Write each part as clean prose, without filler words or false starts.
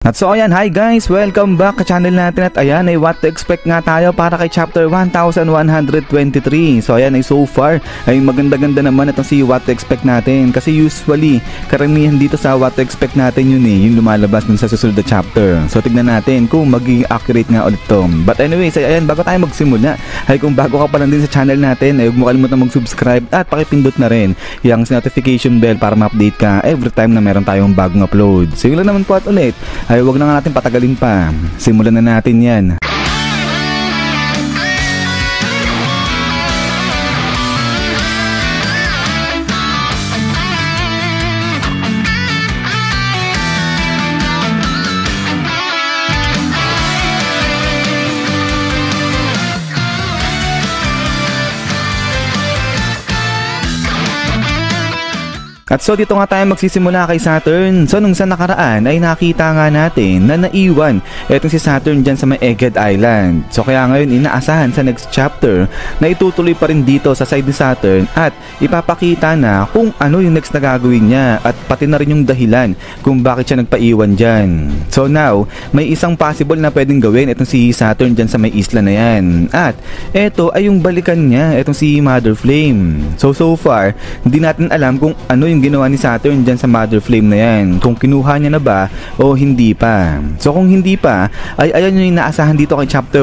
At so ayan, hi guys! Welcome back sa channel natin at ayan ay what to expect nga tayo para kay chapter 1123. So ayan ay so far ay maganda-ganda naman itong si what to expect natin kasi usually karamihan dito sa what to expect natin yun yung lumalabas dun sa susunod na chapter. So tignan natin kung magiging accurate nga ulit to. But anyways, ayan bago tayo magsimula ay kung bago ka pa lang din sa channel natin ay huwag mo kalimutan mag-subscribe at pakipindot na rin yung notification bell para ma-update ka every time na meron tayong bagong upload. So yun lang naman po at ulit. Ay wag na nga natin patagalin pa. Simulan na natin yan. At so dito nga tayo magsisimula kay Saturn. So nung sa nakaraan ay nakita nga natin na naiwan etong si Saturn dyan sa may Egghead Island. So kaya ngayon inaasahan sa next chapter na itutuloy pa rin dito sa side ni Saturn at ipapakita na kung ano yung next na gagawin niya at pati na rin yung dahilan kung bakit siya nagpaiwan dyan. So now may isang possible na pwedeng gawin etong si Saturn dyan sa may isla na yan. At eto ay yung balikan niya etong si Mother Flame. So far hindi natin alam kung ano yung ginawa ni Saturn dyan sa Mother Flame na yan, kung kinuha niya na ba o hindi pa. So kung hindi pa ay ayan yung inaasahan dito kay chapter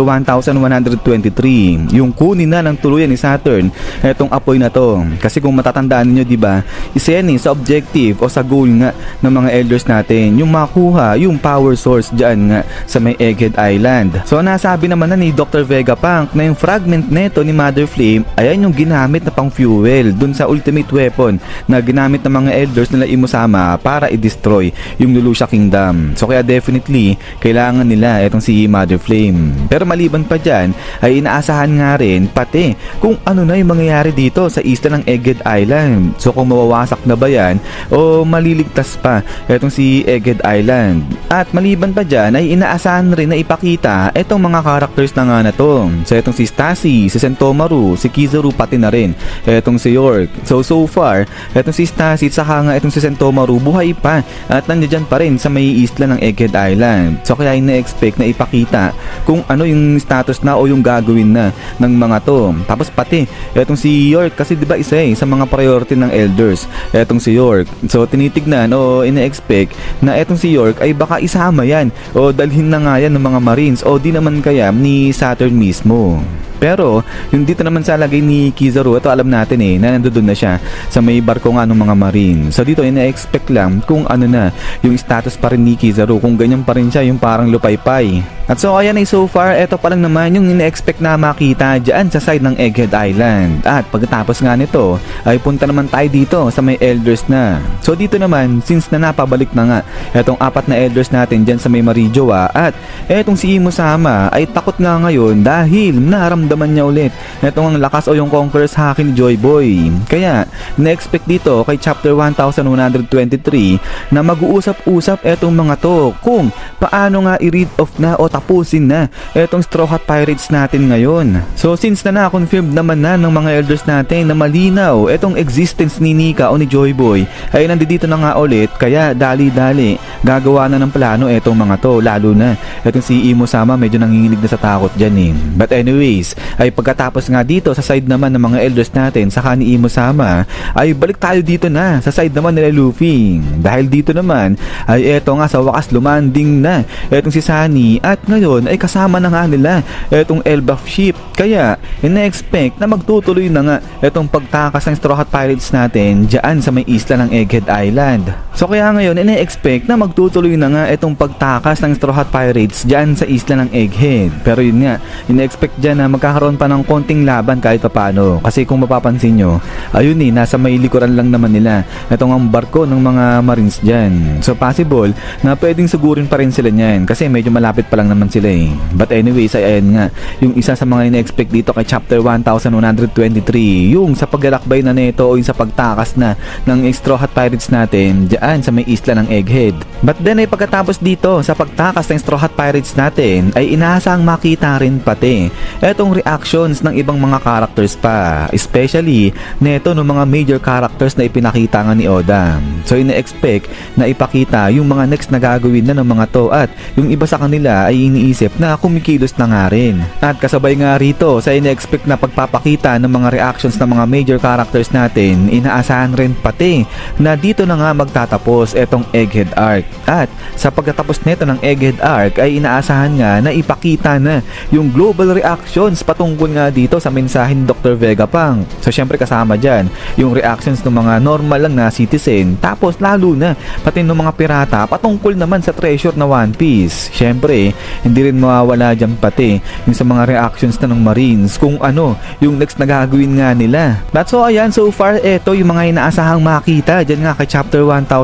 1123, yung kunin na ng tuluyan ni Saturn etong apoy na to. Kasi kung matatandaan niyo, di ba, isa yan sa objective o sa goal nga ng mga elders natin, yung makuha yung power source dyan nga sa may Egghead Island. So nasabi naman na ni Dr. Vegapunk na yung fragment neto ni Mother Flame ayan yung ginamit na pang fuel dun sa ultimate weapon na ginamit ng mga elders nila Imusama para i-destroy yung Lulusha Kingdom. So kaya definitely kailangan nila itong si Mother Flame. Pero maliban pa dyan ay inaasahan nga rin pati kung ano na yung mangyayari dito sa isla ng Egghead Island. So kung mawawasak na ba yan o maliligtas pa itong si Egghead Island. At maliban pa dyan ay inaasahan rin na ipakita itong mga characters na nga na to. So itong si Stacy, si Sentomaru, si Kizaru pati na rin itong si York. So far itong si Stacy saka nga itong si Sentomaru buhay pa at nandiyan pa rin sa may isla ng Egghead Island. So kaya ina-expect na ipakita kung ano yung status na o yung gagawin na ng mga to. Tapos pati itong si York kasi diba isa sa mga priority ng elders itong si York. So tinitignan o ina-expect na itong si York ay baka isama yan o dalhin na nga yan ng mga Marines o di naman kaya ni Saturn mismo. Pero yung dito naman sa lagay ni Kizaru, ito alam natin na nandoon na siya sa may barko nga ng mga Marine. So dito ina-expect lang kung ano na yung status pa rin ni Kizaru, kung ganyan pa rin siya yung parang lupaypay. At so ayan ay so far, ito pa lang naman yung ina-expect na makita dyan sa side ng Egghead Island. At pagkatapos nga nito ay punta naman tayo dito sa may elders na. So dito naman, since na napabalik na nga itong apat na elders natin dyan sa may Marijoa at etong si Imusama ay takot nga ngayon dahil naramdaman niya ulit itong ang lakas o yung conqueror's haki ni Joy Boy. Kaya na-expect dito kay chapter 1123 na mag-uusap-usap etong mga to kung paano nga i-read off na o tapusin na etong Straw Hat Pirates natin ngayon. So since na-confirm naman na ng mga elders natin na malinaw etong existence ni Nika o ni Joy Boy ay nandito na nga ulit, kaya dali-dali gagawa na ng plano etong mga to, lalo na etong si Imusama medyo nanginginig na sa takot dyan But anyways, ay pagkatapos nga dito sa side naman ng mga elders natin saka ni Imusama ay balik tayo dito na sa side naman nila Luffy. Dahil dito naman ay eto nga sa wakas lumanding na etong si Sunny at ngayon ay kasama na nga nila etong Elbaf ship. Kaya ina-expect na magtutuloy na nga etong pagtakas ng Straw Hat Pirates natin dyan sa may isla ng Egghead Island. So kaya ngayon ina-expect na magtutuloy na nga etong pagtakas ng Straw Hat Pirates dyan sa isla ng Egghead. Pero yun nga, ina-expect dyan na magkakaroon pa ng konting laban kahit paano. Kasi kung mapapansin nyo, ayun nasa may likuran lang naman nila etong ang barko ng mga Marines dyan. So possible na pwedeng sugurin pa rin sila nyan kasi medyo malapit pa lang naman sila But anyways ay ayan nga yung isa sa mga ina-expect dito kay chapter 1123, yung sa paglalakbay na nito o yung sa pagtakas na ng Straw Hat Pirates natin dyan sa may isla ng Egghead. But then ay pagkatapos dito sa pagtakas ng Straw Hat Pirates natin ay inaasang makita rin pati etong reactions ng ibang mga characters pa, especially neto ng mga major characters na ipinakita nga ni Oda. So ina-expect na ipakita yung mga next na gagawin na ng mga to at yung iba sa kanila ay iniisip na kumikilos na nga rin. At kasabay nga rito sa ina-expect na pagpapakita ng mga reactions ng mga major characters natin, inaasahan rin pati na dito na nga magtatapos etong Egghead arc. At sa pagtatapos nito ng Egghead arc ay inaasahan nga na ipakita na yung global reactions patungkol nga dito sa mensahe ni Dr. Vegapunk. So syempre kasama dyan yung reactions ng mga normal lang na citizen, tapos lalo na pati ng mga pirata patungkol naman sa treasure na One Piece. Syempre hindi rin mawawala dyan pati yung sa mga reactions na ng Marines kung ano yung next na gagawin nga nila. But so ayan, so far eto yung mga inaasahang makita dyan nga kay chapter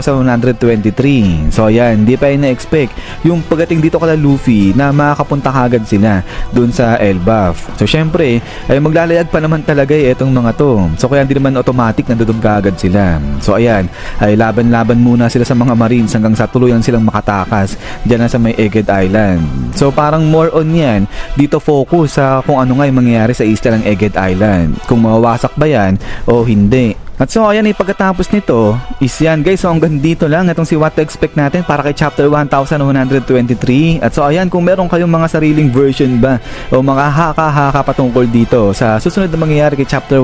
1123. So ayan, hindi pa ina-expect yung pagdating dito kala Luffy na makakapunta kagad sila dun sa Elbaf. So syempre ay maglalayag pa naman talaga etong mga to. So kaya hindi naman automatic na dudum kagad sila. So ayan, ay laban-laban muna sila sa mga Marines hanggang sa tuluyan silang makatakas dyan na sa may Egghead Island. So parang more on yan, dito focus sa kung ano nga yung mangyayari sa isla ng Egghead Island. Kung mawawasak ba yan o hindi. At so ayan ay pagkatapos nito is yan guys, so hanggang dito lang itong si What to Expect natin para kay chapter 1123. At so ayan, kung meron kayong mga sariling version ba o mga haka-haka patungkol dito sa susunod na mangyayari kay chapter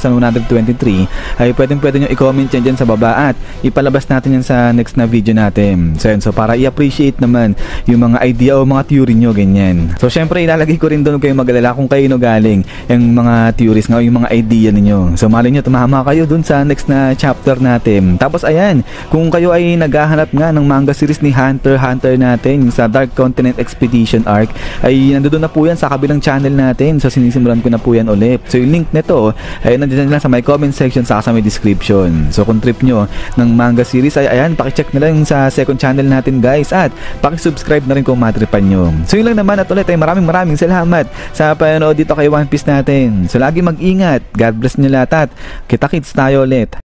1123 ay pwede nyo i-comment yan dyan sa baba at ipalabas natin yan sa next na video natin. So yan, so para i-appreciate naman yung mga idea o mga theory nyo ganyan. So syempre ilalagay ko rin doon kayo mag-alala kung kayo no galing yung mga theories nga o yung mga idea ninyo. So mali nyo tumama kayo dun sa next na chapter natin. Tapos ayan, kung kayo ay naghahanap nga ng manga series ni Hunter x Hunter natin sa Dark Continent Expedition arc ay nandoon na po yan sa kabilang channel natin. So sinisimulan ko na po yan ulit. So yung link nito ay nandiyan lang sa my comment section sa may description. So kung trip nyo ng manga series ay ayan, pakicheck na lang sa second channel natin guys at pakisubscribe na rin kung matripan nyo. So yun lang naman at ulit ay maraming salamat sa panonood dito kay One Piece natin. So lagi mag-ingat. God bless nyo lahat at kita-kits tayo ulit.